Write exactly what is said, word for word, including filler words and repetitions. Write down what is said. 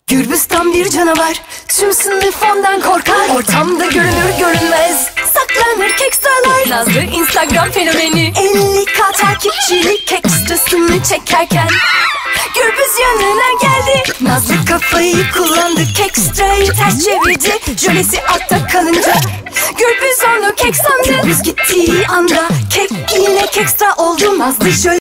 Gürbüz tam bir canavar, tüm sınıf ondan korkar. Ortamda görünür görünmez saklanır kekstralar. Nazlı Instagram fenomeni, elli bin takipçili kekstrasını çekerken Gürbüz yanına geldi. Nazlı kafayı kullandı, kekstrayı ters çevirdi. Jölesi altta kalınca Gürbüz onu kek sandı. Gürbüz gittiği anda kek yine kekstra oldu. Nazlı jöle